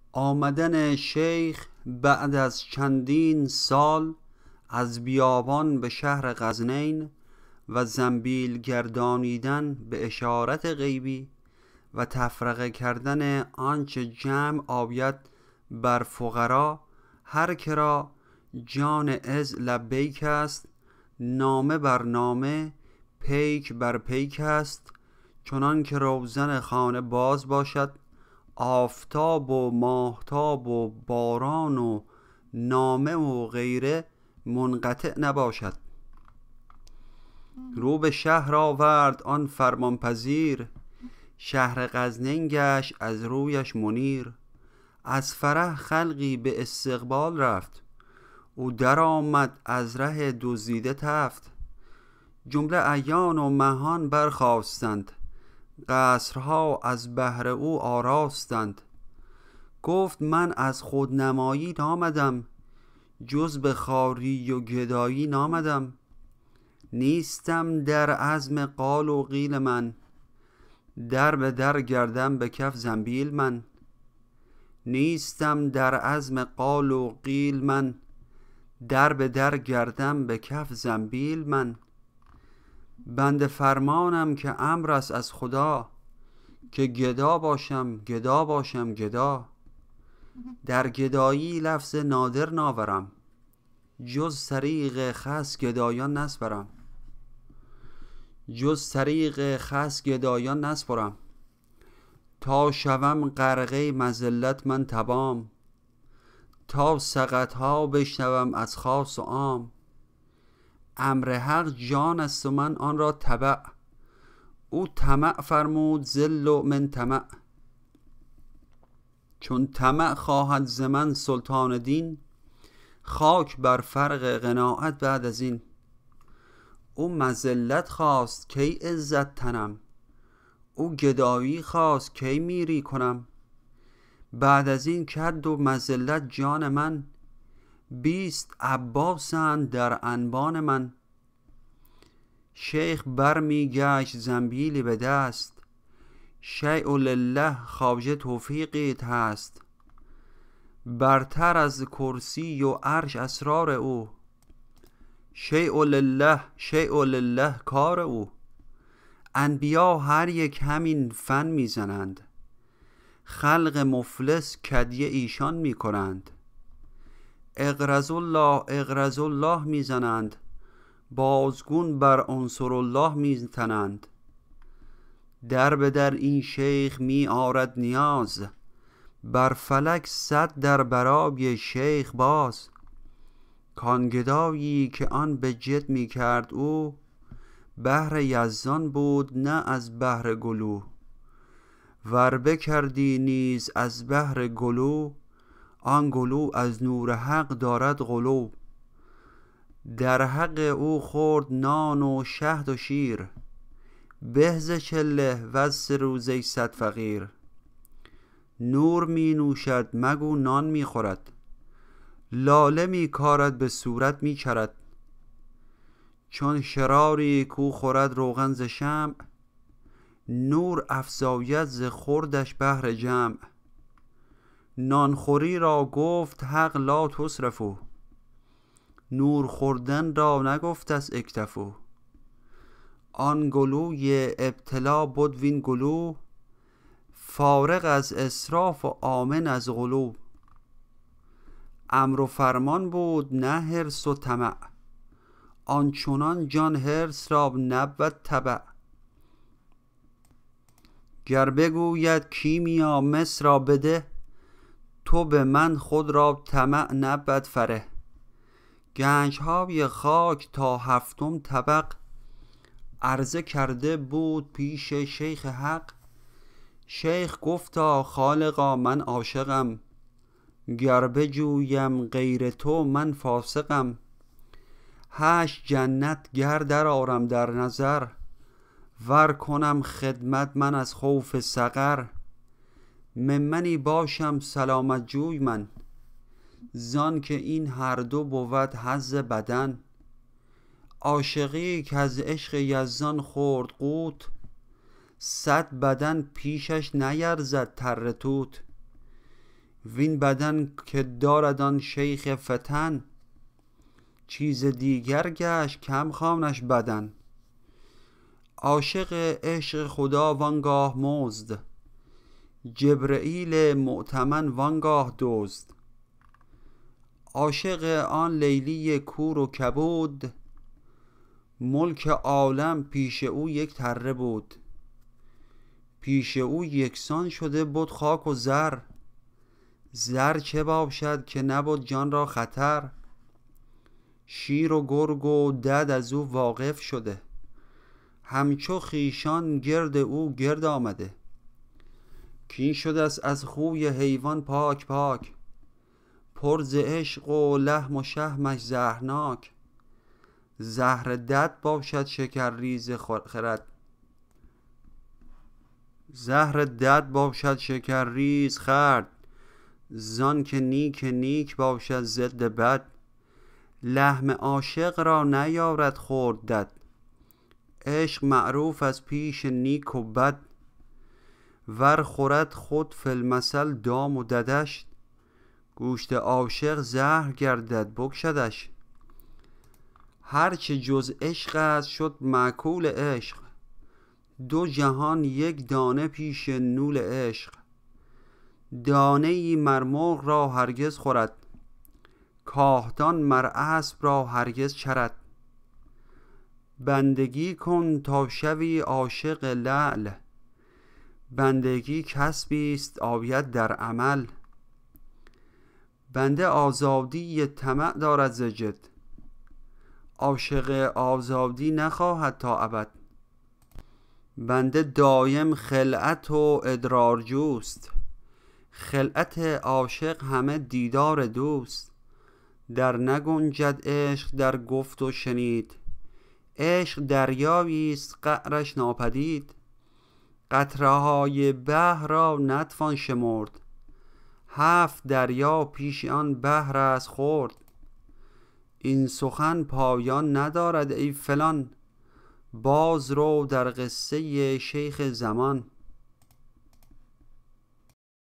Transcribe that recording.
آمدن شیخ بعد از چندین سال از بیابان به شهر غزنین و زنبیل گردانیدن به اشارت غیبی و تفرقه کردن آنچه جمع آید بر فقرا، هر کرا جان از لبیک است، نامه بر نامه، پیک بر پیک است. چنان که روزن خانه باز باشد، آفتاب و ماهتاب و باران و نامه و غیره منقطع نباشد. رو به شهر آورد آن فرمانپذیر، شهر غزنین گشت از رویش منیر. از فرح خلقی به استقبال رفت، او در آمد از ره دزدیده تفت. جمله اعیان و مهان برخاستند، قصرها از بهر او آراستند. گفت من از خودنمایی نامدم، جز به خواری و گدایی نامدم. نیستم در عزم قال و قیل من، در به در گردم به کف زنبیل من. نیستم در عزم قال و قیل من، در به در گردم به کف زنبیل من. بنده فرمانم که امر است از خدا، که گدا باشم گدا باشم گدا. در گدایی لفظ نادر ناورم، جز طریق خاص گدایان نسپرم. جز طریق خاص گدایان نسپرم. تا شوم غرقه مذلت من تبام، تا سقطها بشنوم از خاص و عام. امر حق جان است و من آن را تبع، او طمع فرمود ذل و من طمع. چون طمع خواهد ز من سلطان دین، خاک بر فرق قناعت بعد از این. او مذلت خواست کی عزت تنم، او گدایی خواست کی میری کنم. بعد از این کرد و مذلت جان من، 20 عباسند در انبان من. شیخ بر می گشت زنبیلی به دست، شیء لله خواجه توفیقیت هست. برتر از کرسی و عرش اسرار او، شیء لله شیء لله کار او. انبیا هر یک همین فن میزنند، خلق مفلس کدیه ایشان میکنند. اغرض الله اغرض الله میزنند، بازگون بر عنصر الله میتنند. در به در این شیخ می آرد نیاز، بر فلک 100 در برای شیخ باز. کان گدایی که آن به جد می کرد او، بهر یزدان بود نه از بهر گلو. ور بکردی نیز از بهر گلو، آن گلو از نور حق دارد غلو. در حق او خورد نان و شهد و شیر، به ز چله و 3 روزه 100 فقیر. نور می نوشد مگو نان می خورد، لاله می کارد به صورت می چرد. چون شراری کو خورد روغن ز شمع، نور افزاید ز خوردش بهر جمع. نانخوری را گفت حق لا تسرفوا، نور خوردن را نگفت است اکتفوا. آن گلوی ابتلا بود وین گلو، فارغ از اسراف و آمن از غلو. امر و فرمان بود نه حرص و طمع، آنچنان جان حرص را نبود تبع. گر بگوید کیمیا مس را بده، تو به من خود را طمع نبود فره. گنجهای خاک تا 7م طبق، عرضه کرده بود پیش شیخ حق. شیخ گفتا خالقا من عاشقم، گر بجویم غیر تو من فاسقم. 8 جنت گر در آرم در نظر، ور کنم خدمت من از خوف سقر. ممنی باشم سلامت جوی من، زان که این هر دو بود حظ بدن. عاشقی که از عشق یزدان خورد قوت، 100 بدن پیشش نیرزد تره توت. وین بدن که دارد آن شیخ فتن، چیز دیگر گشت کم خوانش بدن. عاشق عشق خدا وانگاه مزد، جبرئیل مؤتمن وانگاه دزد. عاشق آن لیلی کور و کبود، ملک عالم پیش او یک تره بود. پیش او یکسان شده بود خاک و زر، زر چه باشد که نبود جان را خطر. شیر و گرگ و دد از او واقف شده، همچو خویشان گرد او گرد آمده. کین شده است از خوی حیوان پاک پاک، پر ز عشق و لحم و شحمش زهرناک. زهر دد باشد شکر ریز خرد، زهر دد باشد شکر ریز خورد. زان که نیک نیک باشد ضد بد، لحم عاشق را نیارد خورد دد. عشق معروف از پیش نیک و بد، ور خورد خود فی المثل دام و ددش. گوشت عاشق زهر گردد بکشدش، هرچه جز عشق است شد مأکول عشق. دو جهان یک دانه پیش نول عشق. دانه ای مر مرغ را هرگز خورد، کاهدان مر اسب را هرگز چرد. بندگی کن تا شوی عاشق لعل، بندگی کسبی است آید در عمل. بنده آزادی طمع دارد ز جد، عاشق آزادی نخواهد تا ابد. بنده دایم خلعت و ادرار جوست، خلعت عاشق همه دیدار دوست. در نگنجد عشق در گفت و شنید، عشق دریایی است قعرش ناپدید. قطره های بحر را نتوان شمرد، 7 دریا پیش آن بحر است خرد. این سخن پایان ندارد ای فلان، باز رو در قصه شیخ زمان.